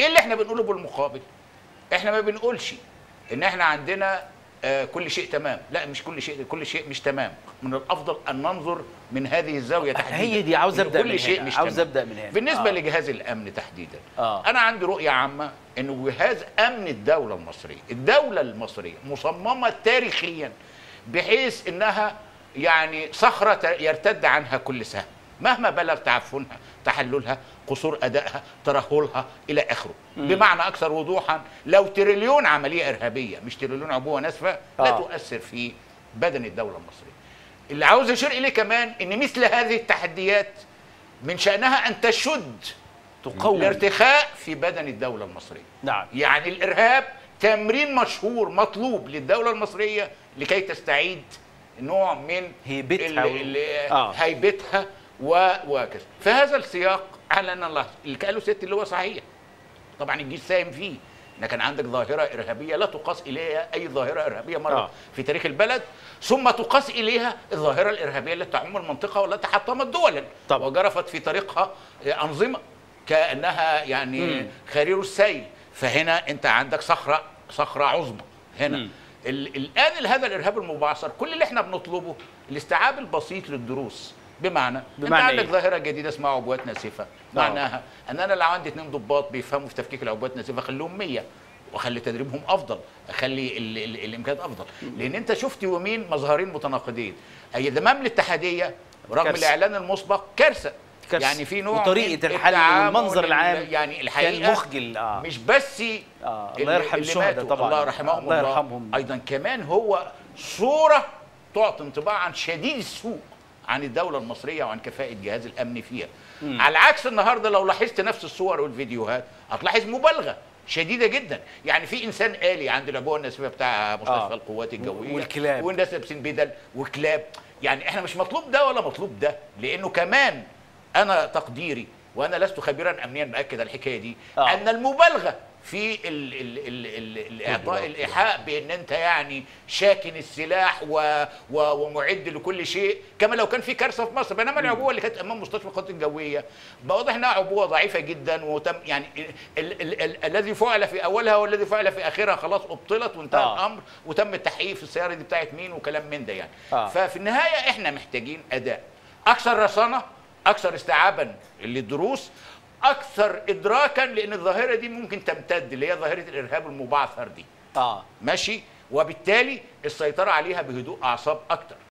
ايه اللي احنا بنقوله بالمقابل؟ احنا ما بنقولش ان احنا عندنا كل شيء تمام، لا مش كل شيء مش تمام. من الافضل ان ننظر من هذه الزاويه تحديدا. هي دي عاوز ابدا كل من شيء هنا. مش عاوز تمام. ابدا من هنا. بالنسبه لجهاز الامن تحديدا، انا عندي رؤيه عامه انه جهاز امن الدوله المصريه مصممه تاريخيا بحيث انها يعني صخره يرتد عنها كل سهم مهما بلغ تعفنها، تحللها، قصور ادائها، ترهلها الى اخره. بمعنى اكثر وضوحا، لو تريليون عمليه ارهابيه مش تريليون عبوه ناسفه لا تؤثر في بدن الدوله المصريه. اللي عاوز اشير اليه كمان ان مثل هذه التحديات من شانها ان تشد تقوي الارتخاء في بدن الدوله المصريه. نعم. يعني الارهاب تمرين مشهور مطلوب للدوله المصريه لكي تستعيد نوع من هيبتها وكذا. في هذا السياق اعلن الله اللي قاله ست اللي هو صحيح. طبعا الجيش ساهم فيه ان كان عندك ظاهره ارهابيه لا تقاس اليها اي ظاهره ارهابيه مرت في تاريخ البلد، ثم تقاس اليها الظاهره الارهابيه التي تعم المنطقه والتي حطمت دولا وجرفت في طريقها انظمه كانها يعني خرير السيل. فهنا انت عندك صخره عظمى هنا. الان هذا الارهاب المبعثر كل اللي احنا بنطلبه الاستيعاب البسيط للدروس. بمعنى انت عندك ظاهره جديده اسمها عبوات ناسفه. معناها ان انا لو عندي 2 ضباط بيفهموا في تفكيك العبوات الناسفه اخليهم 100 واخلي تدريبهم افضل، اخلي الامكانيات افضل. لان انت شفت يومين مظهرين متناقضين. ايام الاتحاديه رغم الاعلان المسبق كارثه. يعني في نوع وطريقه الحل والمنظر العام يعني الحقيقه كان مخجل. مش بس الله يرحم الشهداء طبعا، الله يرحمهم الله، ايضا كمان هو صوره تعطي انطباعا شديد السوء عن الدولة المصرية وعن كفاءة جهاز الأمن فيها. على عكس النهارده لو لاحظت نفس الصور والفيديوهات هتلاحظ مبالغة شديدة جدا. يعني في إنسان آلي عند العبوة الناسفة بتاع مستشفى القوات الجوية والكلاب والناس لابسين بدل وكلاب. يعني احنا مش مطلوب ده ولا مطلوب ده، لأنه كمان أنا تقديري وأنا لست خبيرا أمنيا بأكد الحكاية دي أن المبالغة في الاعطاء الايحاء بان انت يعني شاكن السلاح ومعد لكل شيء كما لو كان في كارثه في مصر. بينما العبوه اللي كانت امام مستشفى القوات الجويه واضح انها عبوه ضعيفه جدا، وتم يعني الذي فعل في اولها والذي فعل في اخرها خلاص ابطلت وانتهى الامر، وتم التحقيق في السياره دي بتاعت مين وكلام من ده يعني. ففي النهايه احنا محتاجين اداء اكثر رصانه، اكثر استيعابا للدروس، اكثر ادراكا، لان الظاهره دي ممكن تمتد اللي هي ظاهره الارهاب المبعثر دي. ماشي، وبالتالي السيطره عليها بهدوء اعصاب اكتر.